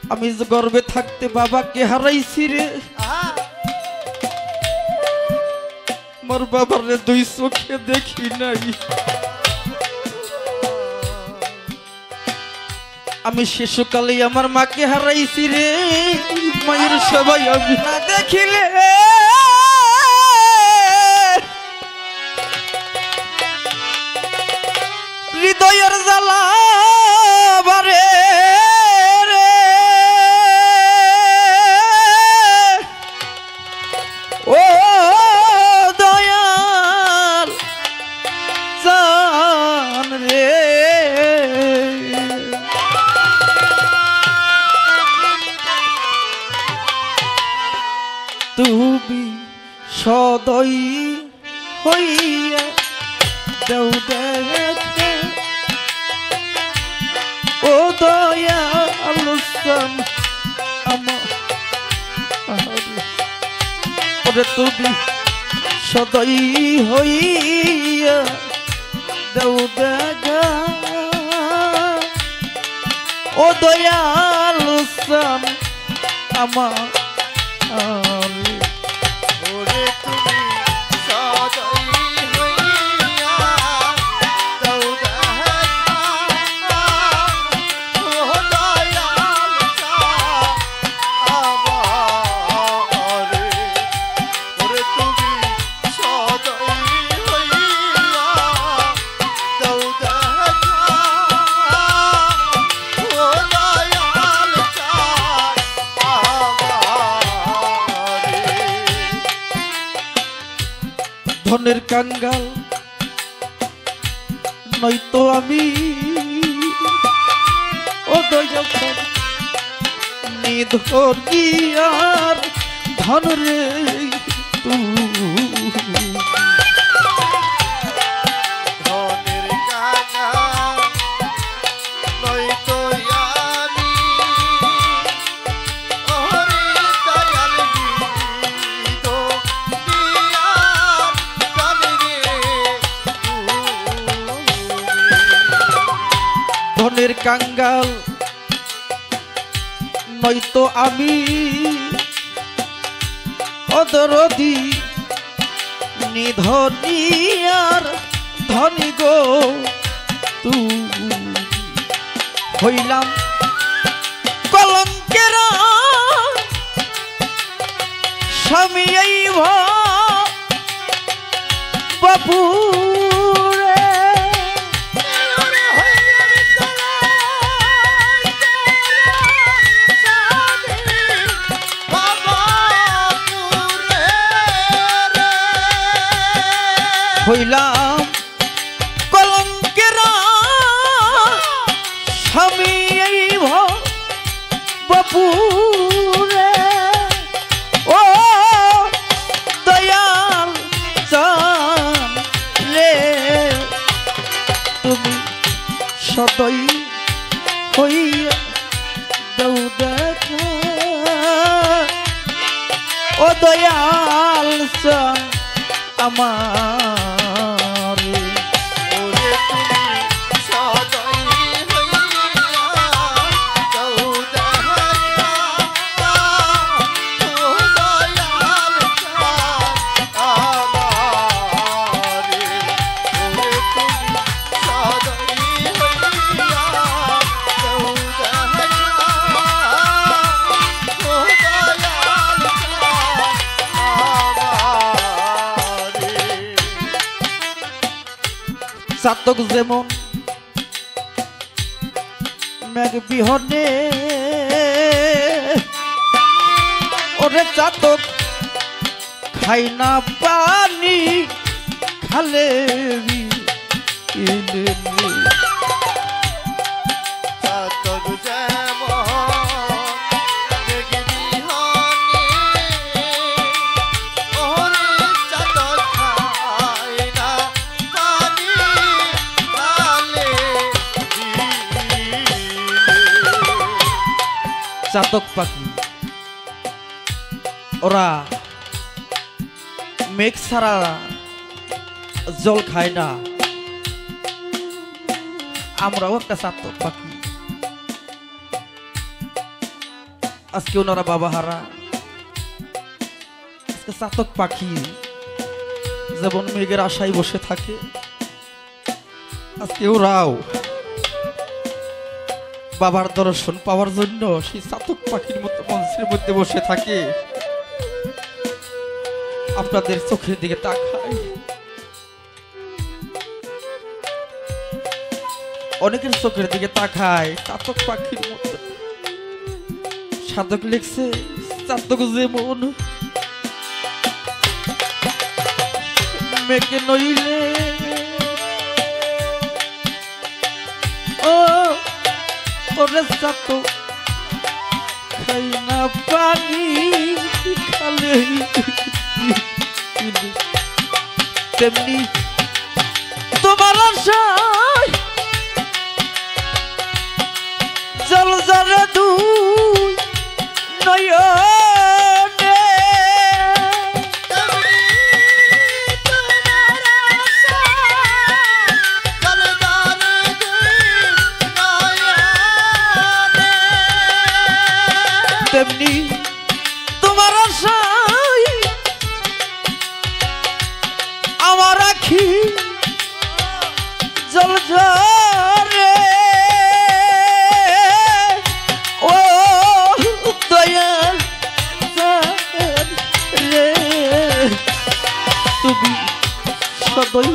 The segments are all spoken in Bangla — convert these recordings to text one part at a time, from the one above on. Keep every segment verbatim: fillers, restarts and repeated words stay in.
আমি যে গর্বে থাকতে বাবাকে হারাইছি রে, আমার বাবার রে দুই চোখে দেখি নাই। আমি শিশুকালে আমার মাকে হারাইছি রে, মায়ের সবাই আমি না দেখিলে হৃদয়ের জ্বালা বারে রে। ও দয়াল জান রে, তুমি সদয় হইয়া দেও দেখে, ও দয়াল জান আমার, ওরে তুমি সদয় হইয়া দেও দেখা, ও দয়াল জান আমার। ওরে তুমি সদয় হইয়া দাও দেখা, ও দয়াল জান আমার। ওরে তুমি সদয় হইয়া দাও দেখা, ও দয়াল জান ধনের কাঙ্গাল নয়তো আমি, ও দয়াল নিধনি আর ধন রে তুই। ধনের কাঙ্গাল নয়তো আমি, ওরে দয়াল নিধনিয়ার ধন রে তুই। ধনের কাঙ্গাল নয়তো আমি, অদরদি নিধনি আর ধনী গো তুই। হইলাম কলঙ্কের স্বামী এই বাবু হইলাম কলঙ্কের স্বামী বাবু রে। ও দয়াল জান রে, তুমি সদয় হইয়া দাও দেখা, ও দয়াল জান আমার। ওরে তুমি সদয় হইয়া দাও দেখা, ও দয়াল জান আমার। ওরে তুমি সদয় হইয়া দাও দেখা, ও দয়াল জান আমার। চাতক যেমন মেঘ বিহনে, ওরে চাতক খাই না পানি খালে চাতক যেমন মেঘ বিহনে, ওরে চাতক খায় না পানি খালে বিলে। চাতক পাখি ওরা মেঘ ছাড়া জল খায় না, আমরাও একটা চাতক পাখি। আজকে ওনারা বাবা হারা। আজকে চাতক পাখি যেমন মেঘের আশায় বসে থাকে, আজকে ওরাও বাবার দর্শন পাওয়ার জন্য সেই চাতক পাখির মতো মঞ্চের মধ্যে বসে থাকে। আপনাদের চোখের দিকে তাকায়, অনেকের চোখের দিকে তাকায় চাতক পাখির মতো। সাধক লিখছে চাতক যেমন মেঘে নইলে ও ওরে চাতক খাই না পানি খালে তেমনি তোমার আশায় জল জলে দুই নয়নে তেমনি তোমার আশায় আমার আখি জল ঝরে ও দয়াল রে তুমি সদয়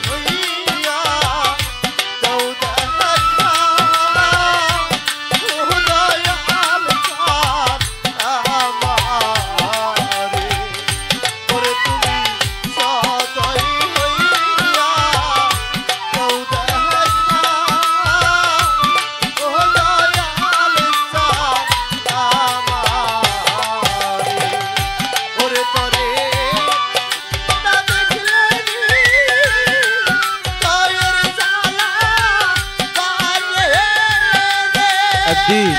একদিন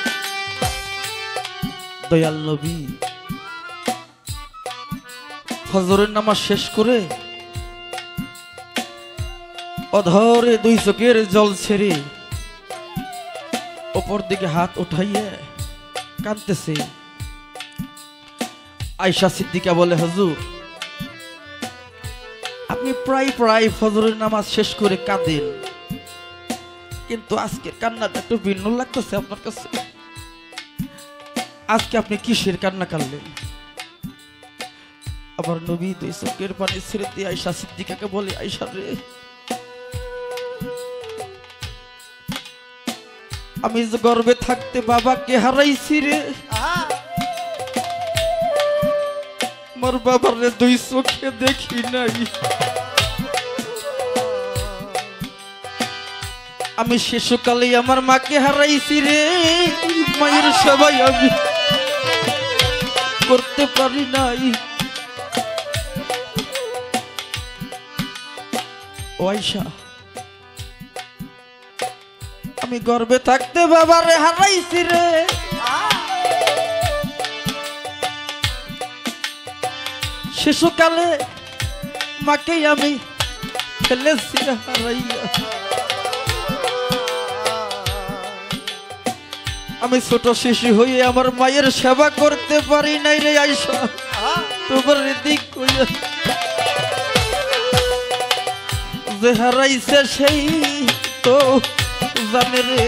দয়াল নবী ফজরের নামাজ শেষ করে অধরে দুই চোখের জল ছেড়ে ওপর দিকে হাত উঠাইয়ে কাঁদতেছে। আয়েশা সিদ্দিকা বলে, হুজুর আপনি প্রায় প্রায় ফজরের নামাজ শেষ করে কাঁদেন, কিন্তু আজকে কান্নাটা একটু ভিন্ন লাগতেছে আপনার কাছে। আজকে আপনি কিসের কান্না কাঁদলেন? আবার নবী দুই চোখের পানি ছেড়ে দিয়ে আয়েশা সিদ্দিকাকে বলে, আয়েশা রে, আমি যে গর্বে থাকতে বাবাকে হারাইছি রে, আমার বাবার রে দুই চোখে দেখি নাই। আমি শিশুকালে আমার মাকে হারাইছি রে, মায়ের সবাই আমি করতে পারি নাই। ও আয়েশা, আমি গর্বে থাকতে বাবারে হারাইছি রে, শিশুকালে মাকে আমি ফেলেছি হারাইয়া। আমি ছোট শিশু হয়ে আমার মায়ের সেবা করতে পারি নাই রে আয়েশা, তোমার দিক কইয়া যে হারাইছে সেই তো জানে রে,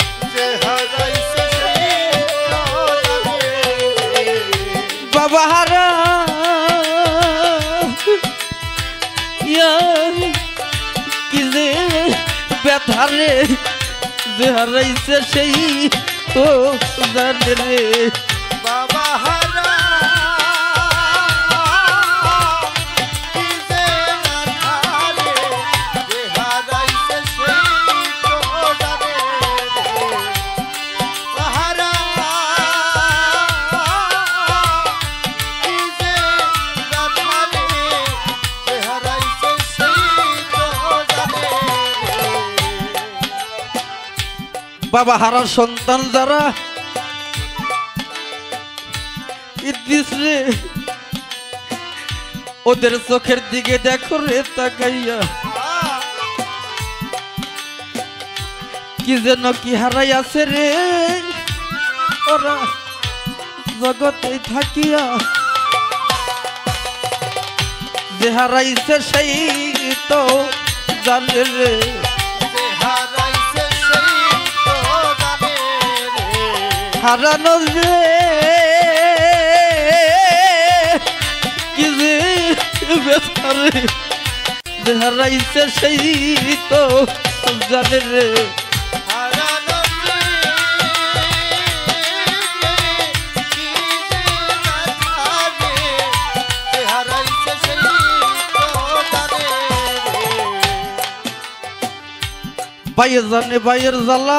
বাবা হারা কি যে ব্যথা রে, যে হারাইছে সেই তো জানে রে, বাবা হারা কি যে ব্যথা রে, যে হারাইছে সেই তো জানে রে, হারা কি যে ব্যথা রে, যে হারাইছে সেই তো জানে রে। বাবা হারার সন্তান যারা ইদ্রিস রে, ওদের চোখের দিকে দেখো রে তাকাইয়া, কি যেন কি হারাই আছে রে ওরা, জগতে থাকিয়া যে হারাইছে সেই তো জানে রে যে হারাইছে সেই তো জানে রে হারানো যে কি যে বেচারে যে হারাইছে সেই তো জানে রে হারানো রে কি যে ব্যথা রে যে হারাইছে সেই তো জানে রে বাইয়ে জানে বাইয়ের জ্বালা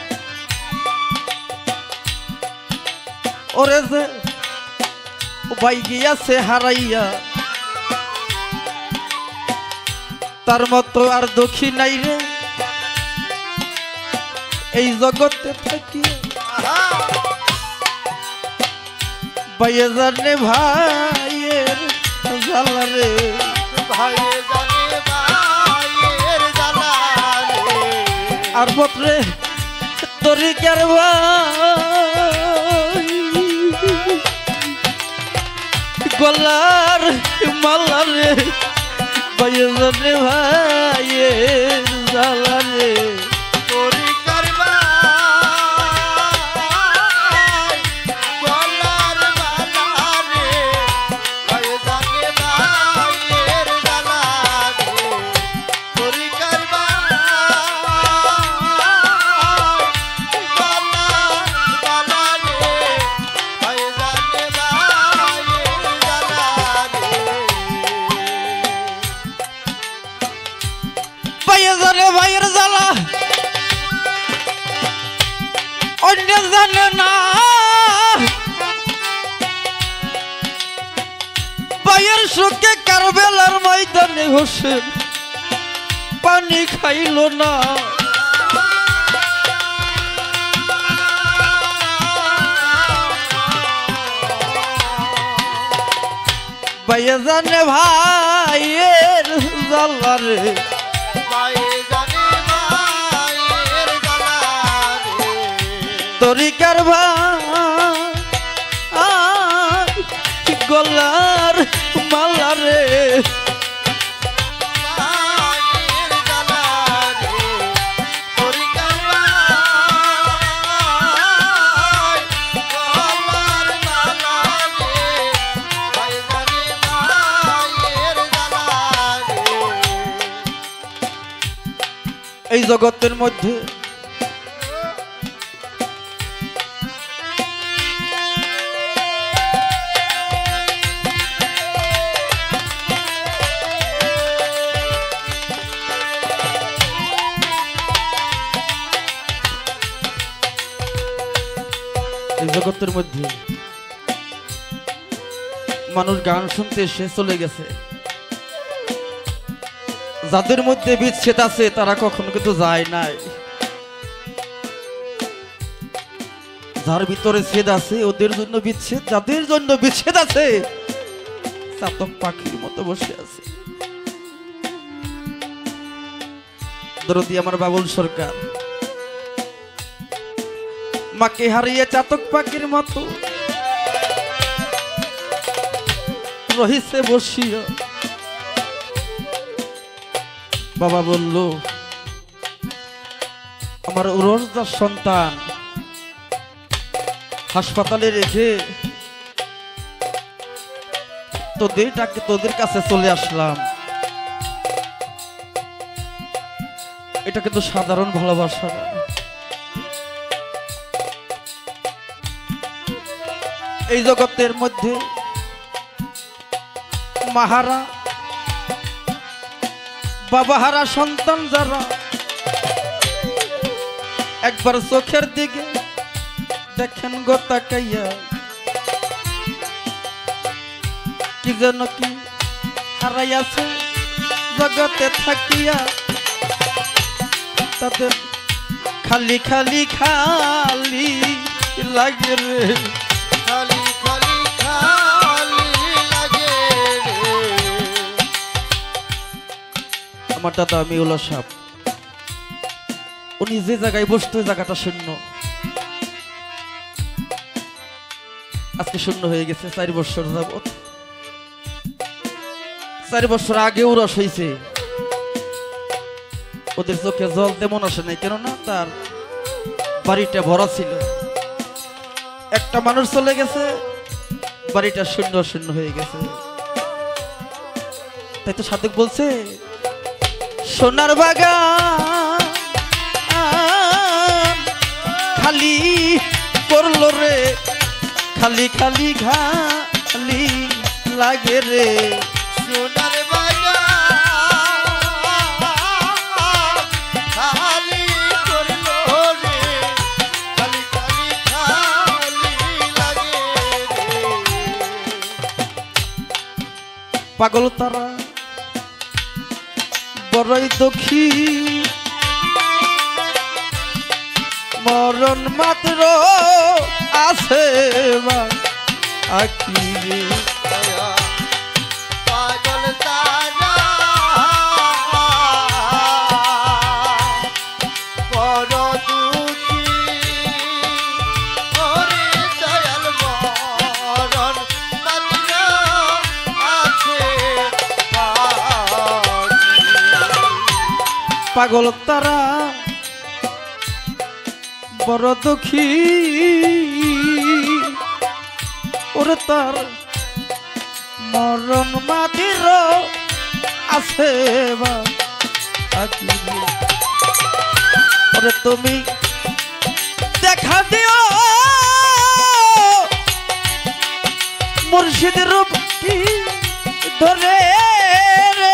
ওরে যে বাই গিয়াছে হারাইয়া তার মতো আর দুঃখী নাই রে এই জগতে থাকি বাইয়ে জানে ভাইয়ের জ্বালা রে ভাইয়ে জানে ভাইয়ের জ্বালা রে আর পত্রে তরি কারবা গলার মালা রে বাইয়ে জানে ভাইয়ের জ্বালা রে তোরি কারবাই গলার মালা রে ভাইয়ে জানে ভাইয়ের জ্বালা রে তোরি কারবাই গলার মালা রে ভাইয়ে জানে ভাইয়ের জ্বালা রে বাইয়ে জানে ভাইয়ের জ্বালা অন্য জানে না বাইয়ের সুখে কারবেলার ময়দানে হোসেন পানি খাইল না বাইয়ে জানে ভাইয়ের জ্বালা রে ভাইয়ে জানে ভাইয়ের জ্বালা রে তরি কারবা গলার মালা রে ভাইয়ের জ্বালা রে তোরি কারবাই গলার মালা রে ভাইয়ে জানে ভাইয়ের জ্বালা রে এই জগতের মধ্যে এই জগতের মধ্যে মানুষ গান শুনতে এসে চলে গেছে যাদের মধ্যে বিচ্ছেদ আছে তারা কখনো কিন্তু যায় নাই যার ভিতরে ছেদ আছে ওদের জন্য বিচ্ছেদ যাদের জন্য বিচ্ছেদ আছে চাতক পাখির মতো বসে আছে দরদি আমার বাবুল সরকার মাকে হারিয়ে চাতক পাখির মতো রহিছে বসিয়া বাবা বলল আমার উরসদার সন্তান হাসপাতালে রেখে তোদের ডাকে তোদের কাছে চলে আসলাম এটা কিন্তু সাধারণ ভালোবাসা না এই জগতের মধ্যে মাহারা বাবাহারা সন্তান যারা একবার চোখের দিকে দেখেন গো তাকাইয়া কি যেন কি হারাইয়াছে জগতে থাকিয়া তাদের খালি খালি খালি লাগে রে খালি খালি খালি লাগে রে আমার দাদা মিউলা সাহেব উনি যে জায়গায় বসতো জায়গাটা শূন্য আজকে শূন্য হয়ে গেছে চার বছর যাবত। চার বছর আগেও রস হয়েছে, ওদের চোখে জল তেমন আসে নাই, কেননা তার বাড়িটা ভরা ছিল। একটা মানুষ চলে গেছে, বাড়িটা শূন্য শূন্য হয়ে গেছে। তাই তো সাধক বলছে সোনার বাগান খালি করলো রে, খালি খালি খালি লাগে রে। সোনার বাগান খালি করলো রে, খালি খালি খালি লাগে রে। পাগল তারা বড়ই দুঃখী, মরণ মাত্র আছে আকি রে। পাগল তারা বড় দুঃখী, ওরে দয়াল মরণ মাত্র আছে বাকি। পাগল তারা বড় দুঃখী, ওরে তার মরণ মাটির আছে বাকি রে। ওরে তুমি দেখা দিও মুর্শিদের রূপটি ধরে রে।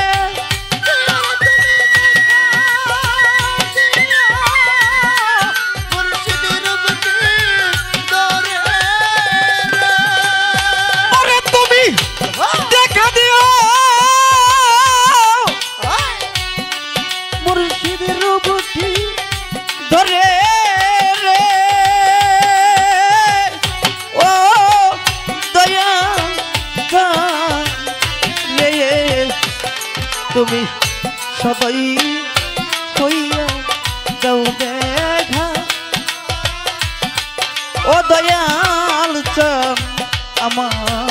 ওরে তুমি দেখা দিও মুর্শিদের রূপটি ধরে রে। ও দয়া রে, তুমি সদাই হইয়া দাও দেখা। ও দয়াল চান আমার,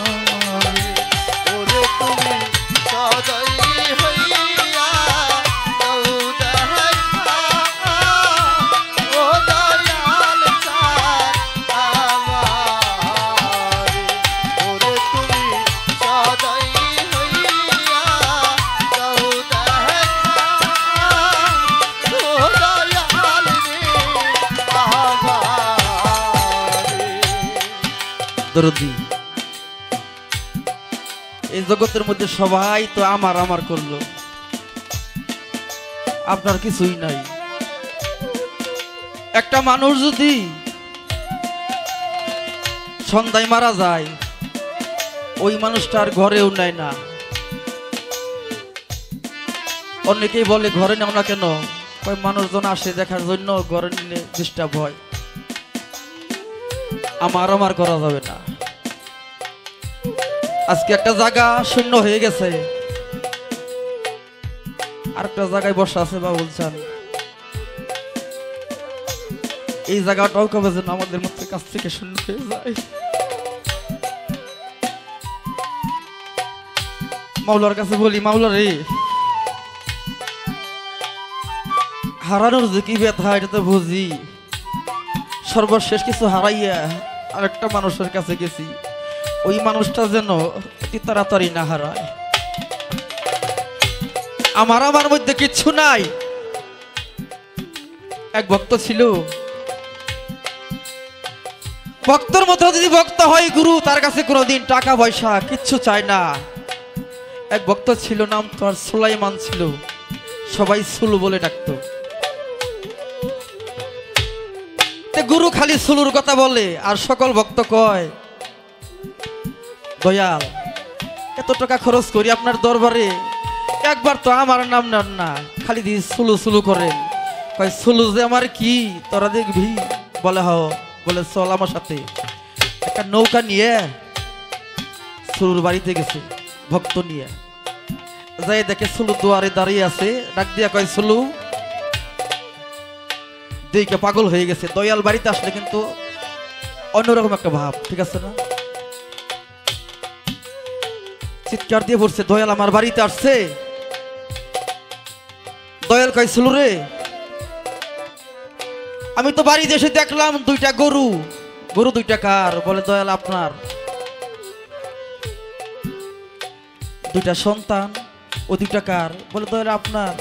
ওরে তুমি সদাই হইয়া দাও দেখা। ও দয়াল চাঁদ আমার, ওরে তুমি সদাই হইয়া দাও দেখা। ও দয়াল রে আমার। দরদি এই জগতের মধ্যে সবাই তো আমার আমার করলো, আপনার কিছুই নাই। একটা মানুষ যদি সন্ধ্যায় মারা যায়, ওই মানুষটার ঘরেও নেয় না। অনেকেই বলে ঘরে নেও না কেন, ওই মানুষজন আসে দেখার জন্য, ঘরে নিলে ডিস্টার্ব হয়। আমার আমার করা যাবে না। আজকে একটা জায়গা শূন্য হয়ে গেছে, আর একটা জায়গায় বসা আছে বাবুল চান। এই জায়গাটাও কবে যেন আমাদের মধ্যে কাছ থেকে শূন্য হয়ে যায়। মাওলার কাছে বলি, মাওলা রে, হারানোর যে কি ব্যথা এটা তো বুঝি। সর্বশেষ কিছু হারাইয়া আরেকটা মানুষের কাছে গেছি, ওই মানুষটা যেন অতি তাড়াতাড়ি না হারায়। আমার আমার মধ্যে কিচ্ছু নাই। এক ভক্ত ছিল, ভক্তর মতো যদি ভক্ত হয় গুরু, তার কাছে কোনোদিন টাকা পয়সা কিচ্ছু চায় না। এক ভক্ত ছিল, নাম তার সুলাইমান ছিল, সবাই সুলু বলে ডাকতো। গুরু খালি সুলুর কথা বলে, আর সকল ভক্ত কয় দয়াল এত টাকা খরচ করি আপনার দরবারে, একবার তো আমার নাম নেন না, খালি দিয়ে সুলু সুলু করেন। কয় সুলু যে আমার কি তোরা দেখবি? বলে হও। বলে চল আমার সাথে। একটা নৌকা নিয়ে সুলুর বাড়িতে গেছে ভক্ত নিয়ে, যাই দেখে সুলু দুয়ারে দাঁড়িয়ে আছে, ডাক দিয়া কয় সুলু। দেখে পাগল হয়ে গেছে। দয়াল বাড়িতে আসলে কিন্তু অন্যরকম একটা ভাব, ঠিক আছে না? চিৎকার দিয়ে পড়ছে, দয়াল আমার বাড়িতে আসছে। দয়াল কইছিল রে, আমি তো বাড়িতে এসে দেখলাম দুইটা গরু। গরু দুইটা কার? বলে দয়াল আপনার। দুইটা সন্তান, ও দুইটা কার? বলে দয়াল আপনার।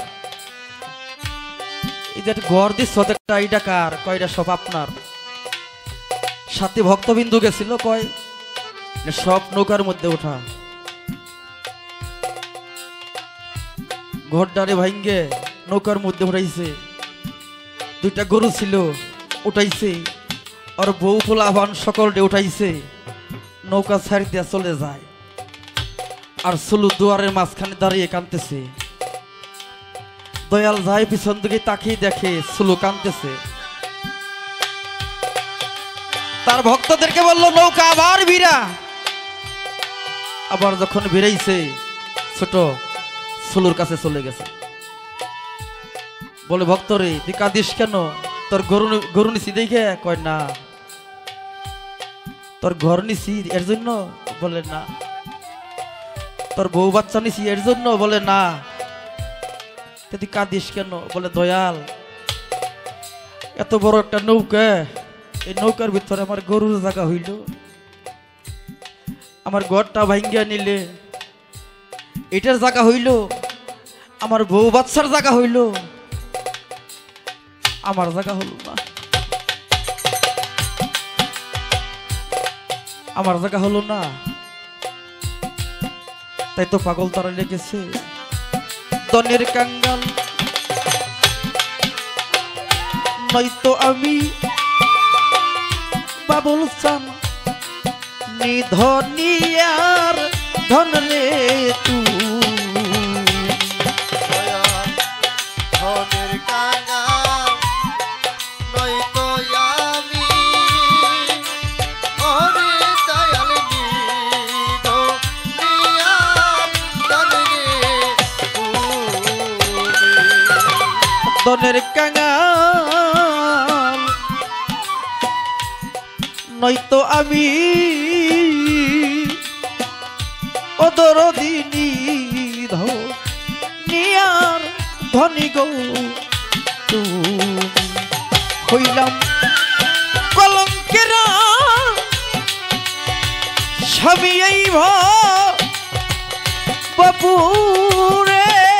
এই যে ঘর দিচ্ছ এইটা কার? কয়টা সব আপনার। সাথে ভক্তবিন্দু গেছিল, কয় সব নৌকার মধ্যে ওঠা। ঘরটারে ভাঙ্গে নৌকার মধ্যে উঠাইছে। দুইটা গরু ছিল, উঠাইছে। আর বউ পোলাভান সকলকে উঠাইছে। নৌকা ছাড়ি দিয়ে চলে যায়। আর সুলু দুয়ারের মাঝখানে দাঁড়িয়ে কাঁদতেছে। দয়াল যায় পিছন দিকে তাকিয়ে দেখে সুলু কাঁদতেছে। তার ভক্তদেরকে বলল নৌকা আবার ভিড়া। আবার যখন ভিড়াইছে, ছোট সুলুর কাছে চলে গেছে। বলে ভক্তরে তুই কাঁদিস কেন? তোর গরু গরু নিছি দেখে? কয় না। তোর ঘর নিছি এর জন্য? বলে না। তোর বউ বাচ্চা নিছি এর জন্য? বলে না। তুই কাঁদিস কেন? বলে দয়াল এত বড় একটা নৌকা, এই নৌকার ভিতরে আমার গরুর জায়গা হইল, আমার ঘরটা ভাঙ্গিয়া নিলে এটার জায়গা হইল, আমার বউ বাচ্চার জায়গা হইল, আমার জায়গা হলো না। আমার জায়গা হলো না, তাই তো পাগল তারা লেগেছে। দনের কাঙ্গাল নয়তো আমি বাবুল চান নিধনিয়ার ধন রে তুই। ধনের কাঙ্গাল নয়তো আমি, ওরে দয়াল নিধনিয়ার ধন রে তুমি। দনের কাঙ্গাল নয়তো আমি ওদর দিনী ধনিয়ার ধনী গো তুমি। হইলাম কলঙ্কেরা স্বামী এই বাপুরে।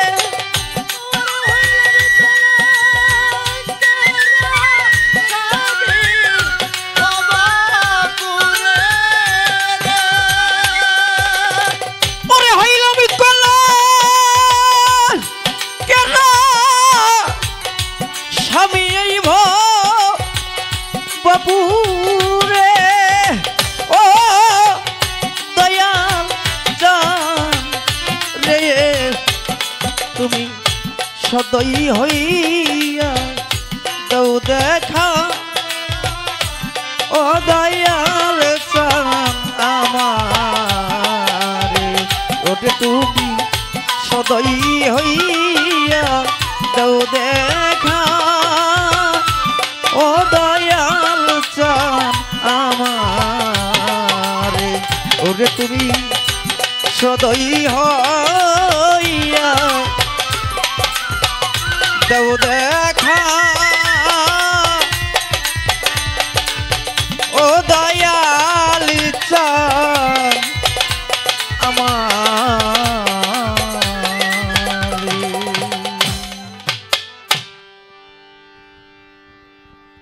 বাপুরে ও দয়াল জান রে, তুমি সদয় হইয়া দাও দেখা। ও দয়াল জান আমারে, ওরে তুমি সদয় হইয়া দাও দেখা। ও দয়াল চান আমারে, ওরে তুমি সদয় হইয়া দাও দেখা। ও দয়াল চান আমার